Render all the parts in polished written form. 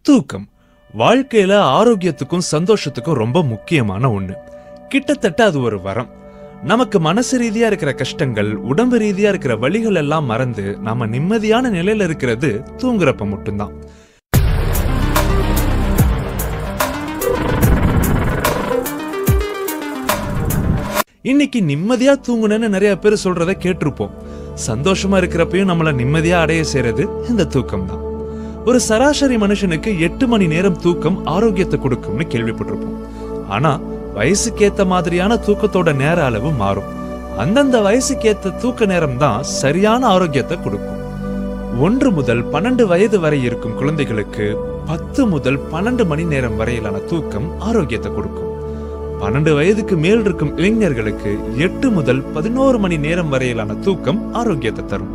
தூக்கம் வாழ்க்கையில ஆரோக்கியத்துக்கும் சந்தோஷத்துக்கும் ரொம்ப முக்கியமான ஒண்ணு. கிட்டத்தட்ட அது ஒரு வரம். நமக்கு மனசு ரீதியா இருக்கிற கஷ்டங்கள், உடம்பு ரீதியா இருக்கிற வலிகள் எல்லாம் மறந்து நாம நிம்மதியான நிலையில இருக்கிறது தூங்குறப்ப மட்டும்தான். இன்னைக்கு நிம்மதியா தூங்குனேன்னு நிறைய பேர் சொல்றத கேட்டிருப்போம். சந்தோஷமா இருக்கிறப்பையும் நம்மள நிம்மதியா அடைய செய்யறது இந்த தூக்கம் தான். ஒரு சராசரி மனுஷனுக்கு 8 மணி நேரம் தூக்கம் ஆரோக்கியத்தை கொடுக்கும்னு கேள்விப்பட்டிருப்போம். ஆனா வயசுக்கேத்த மாதிரியான தூக்கத்தோட நேர அளவு மாறும். அந்தந்த வயசுக்கேத்த தூக்க நேரம் தான் சரியான ஆரோக்கியத்தை கொடுக்கும். 1 முதல் 12 வயது வரை இருக்கும் குழந்தைகளுக்கு 10 முதல் 12 மணி நேரம் வரையிலான தூக்கம் ஆரோக்கியத்தை கொடுக்கும். 12 வயதுக்கு மேல் இருக்கும் இளைஞர்களுக்கு 8 முதல் 11 மணி நேரம் வரையிலான தூக்கம் ஆரோக்கியத்தை தரும்.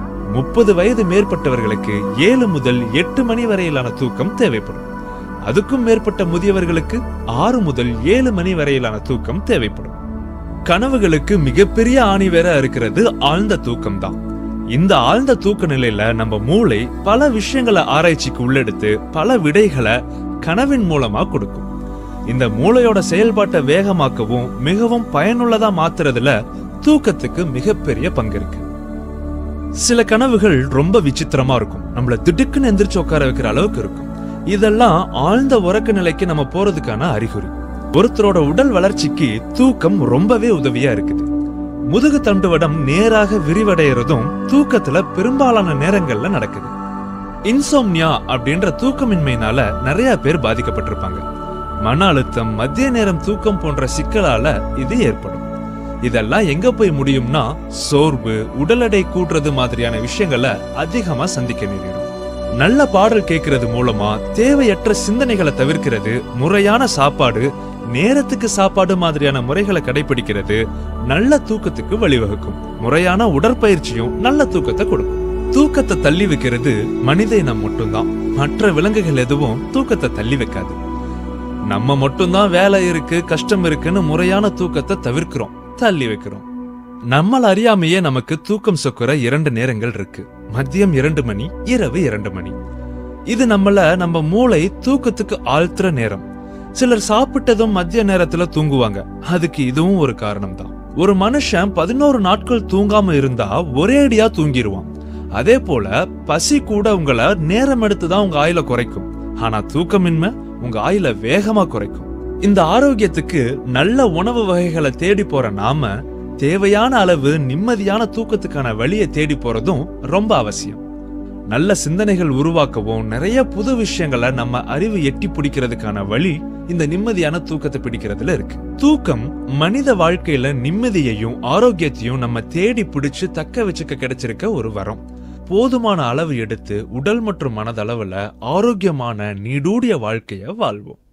30 வயது மேற்பட்டவர்களுக்கு 7 முதல் 8 மணி வரையிலான தூக்கம் தேவைப்படும். அதுக்கும் மேற்பட்ட முதியவர்களுக்கு 6 முதல் 7 மணி வரையிலான தூக்கம் தேவைப்படும். கனவுகளுக்கு மிகப்பெரிய ஆணிவேரா இருக்கிறது ஆழ்ந்த தூக்கம் தான். இந்த ஆழ்ந்த தூக்க நிலையில நம்ம மூளை பல விஷயங்களை ஆராய்ச்சிக்கு உள்ளெடுத்து பல விடைகளை கனவின் மூலமா கொடுக்கும். இந்த மூளையோட செயல்பாட்டை வேகமாக்கவும் மிகவும் பயனுள்ளதா மாத்துறதுல தூக்கத்துக்கு மிகப்பெரிய பங்கு இருக்கு. சில கனவுகள் ரொம்ப விசித்திரமா இருக்கும். நம்மள திடுக்குன்னு எந்திரிச்சு உட்கார வைக்கிற அளவுக்கு இருக்கும். இதெல்லாம் ஆழ்ந்த உறக்க நிலைக்கு நம்ம போறதுக்கான அறிகுறி. ஒருத்தரோட உடல் வளர்ச்சிக்கு தூக்கம் ரொம்பவே உதவியா இருக்குது. முதுகு தண்டுவடம் நேராக விரிவடைகிறதும் தூக்கத்துல பெரும்பாலான நேரங்கள்ல நடக்குது. இன்சோம்னியா அப்படின்ற தூக்கமின்மையினால நிறைய பேர் பாதிக்கப்பட்டிருப்பாங்க. மன அழுத்தம், மதிய நேரம் தூக்கம் போன்ற சிக்கலால இது ஏற்படும். இதெல்லாம் எங்க போய் முடியும்னா சோர்வு, உடல் எடை கூட்டுறது மாதிரியான விஷயங்களை அதிகமா சந்திக்க நேரிடும். நல்ல பாடல் கேட்கறது மூலமா தேவையற்ற சிந்தனைகளை தவிர்க்கிறது, முறையான சாப்பாடு, நேரத்துக்கு சாப்பாடு மாதிரியான முறைகளை கடைபிடிக்கிறது நல்ல தூக்கத்துக்கு வழிவகுக்கும். முறையான உடற்பயிற்சியும் நல்ல தூக்கத்தை கொடுக்கும். தூக்கத்தை தள்ளி வைக்கிறது மனித இனம் மட்டும்தான். மற்ற விலங்குகள் எதுவும் தூக்கத்தை தள்ளி வைக்காது. நம்ம மட்டும்தான் வேலை இருக்கு, கஷ்டம் இருக்குன்னு முறையான தூக்கத்தை தவிர்க்கிறோம், தள்ளி வைக்கிறோம். நம்மள அறியாமையே நமக்கு தூக்கம் சொக்குற 2 நேரங்கள் இருக்கு. மதியம் 2 மணி, இரவு 2 மணி. இது நம்ம மூளை தூக்கத்துக்கு ஆழ்த்துற நேரம். சிலர் சாப்பிட்டதும் மதிய நேரத்துல தூங்குவாங்க. அதுக்கு இதுவும் ஒரு காரணம் தான். ஒரு மனுஷன் 11 நாட்கள் தூங்காம இருந்தா ஒரேடியா தூங்கிடுவான். அதே போல பசி கூட உங்களை நேரம் எடுத்துதான் உங்க ஆயுள குறைக்கும். ஆனா தூக்கமின்மை உங்க ஆயுள வேகமா குறைக்கும். இந்த ஆரோக்கியத்துக்கு நல்ல உணவு வகைகளை தேடி போற நாம தேவையான அளவு நிம்மதியான தூக்கத்துக்கான வழியை தேடி போறதும் ரொம்ப அவசியம். நல்ல சிந்தனைகள் உருவாக்கவும் நிறைய புது விஷயங்களை நம்ம அறிவு எட்டி பிடிக்கிறதுக்கான வழி இந்த நிம்மதியான தூக்கத்தை பிடிக்கிறதுல இருக்கு. தூக்கம் மனித வாழ்க்கையில நிம்மதியையும் ஆரோக்கியத்தையும் நம்ம தேடி பிடிச்சு தக்க வச்சுக்க கிடைச்சிருக்க ஒரு வரம். போதுமான அளவு எடுத்து உடல் மற்றும் மனதளவுல ஆரோக்கியமான நீடூடிய வாழ்க்கைய வாழ்வோம்.